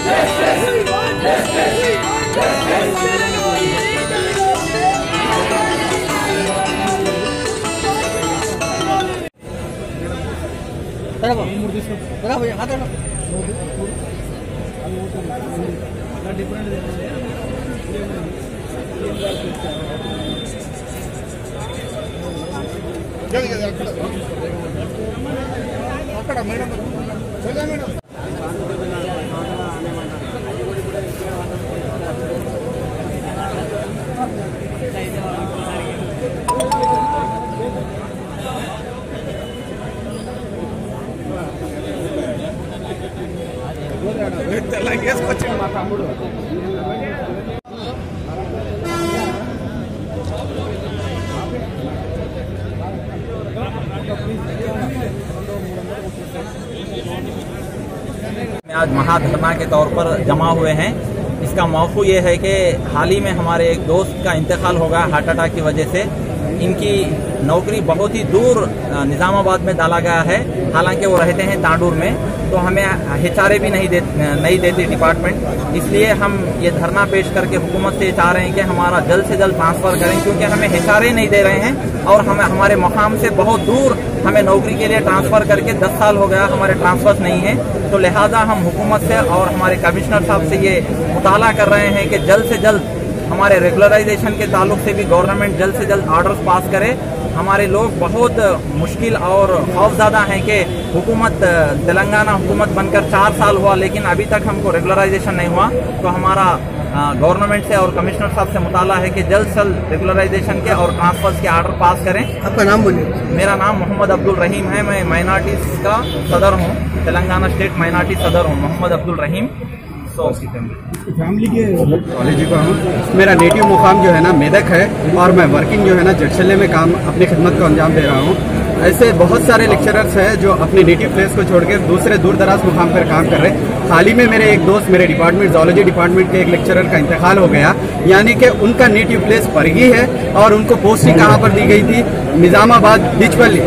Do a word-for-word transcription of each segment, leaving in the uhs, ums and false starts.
आज महाधरना के तौर पर जमा हुए हैं। इसका मौजू ये है कि हाल ही में हमारे एक दोस्त का इंतकाल हो गया हार्ट अटैक की वजह से। इनकी नौकरी बहुत ही दूर निजामाबाद में डाला गया है, हालांकि वो रहते हैं तांडूर में, तो हमें हिचारे भी नहीं दे नहीं देती डिपार्टमेंट। इसलिए हम ये धरना पेश करके हुकूमत से चाह रहे हैं कि हमारा जल्द से जल्द ट्रांसफर करें, क्योंकि हमें हिचारे नहीं दे रहे हैं और हमें हमारे मुकाम से बहुत दूर हमें नौकरी के लिए ट्रांसफर करके दस साल हो गया, हमारे ट्रांसफर नहीं है। तो लिहाजा हम हुकूमत से और हमारे कमिश्नर साहब से ये मुताला कर रहे हैं कि जल्द से जल्द हमारे रेगुलराइजेशन के ताल्लुक से भी गवर्नमेंट जल्द से जल्द ऑर्डर्स पास करे। हमारे लोग बहुत मुश्किल और खौफज़दा हैं कि हुकूमत तेलंगाना हुकूमत बनकर चार साल हुआ लेकिन अभी तक हमको रेगुलराइजेशन नहीं हुआ। तो हमारा गवर्नमेंट से और कमिश्नर साहब से मुताला है कि जल्द से जल्द रेगुलराइजेशन के और ट्रांसफर्स के ऑर्डर पास करें। आपका नाम बोलिए। मेरा नाम मोहम्मद अब्दुल रहीम है, मैं माइनॉरिटीज का सदर हूँ, तेलंगाना स्टेट माइनॉरिटी सदर हूँ, मोहम्मद अब्दुल रहीम। सो फैमिली के कॉलेज का हूँ। मेरा नेटिव मुकाम जो है ना मेदक है और मैं वर्किंग जो है ना जटशल्ले में काम अपनी खिदमत को अंजाम दे रहा हूँ। ऐसे बहुत सारे लेक्चरर्स हैं जो अपने नेटिव प्लेस को छोड़कर दूसरे दूर दराज मुकाम पर काम कर रहे हैं। हाल ही में मेरे एक दोस्त मेरे डिपार्टमेंट जूलॉजी डिपार्टमेंट के एक लेक्चरर का इंतकाल हो गया, यानी कि उनका नेटिव प्लेस परगी है और उनको पोस्टिंग कहाँ पर दी गई थी, निजामाबाद बिचपल्ली।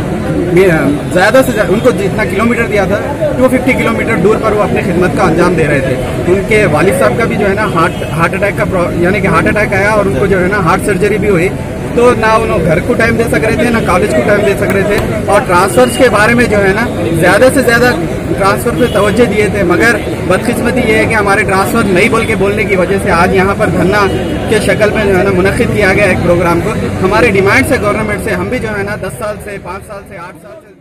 ज़्यादा से ज़्यादा उनको जितना किलोमीटर दिया था दो सौ पचास किलोमीटर दूर पर वो अपनी खिदमत का अंजाम दे रहे थे। उनके वालिद साहब का भी जो है ना हार्ट हार्ट अटैक का यानी कि हार्ट अटैक आया और उनको जो है ना हार्ट सर्जरी भी हुई। तो ना उन्होंने घर को टाइम दे सक रहे थे ना कॉलेज को टाइम दे सक रहे थे और ट्रांसफर्स के बारे में जो है ना ज़्यादा से ज़्यादा ट्रांसफर पे तवज्जो दिए थे, मगर बदकिस्मती ये है कि हमारे ट्रांसफर नहीं बोल के बोलने की वजह से आज यहाँ पर धरना के शक्ल में जो है ना मुनक्किद किया गया एक प्रोग्राम को। हमारे डिमांड्स है गवर्नमेंट से, हम भी जो है ना दस साल से पाँच साल से आठ साल से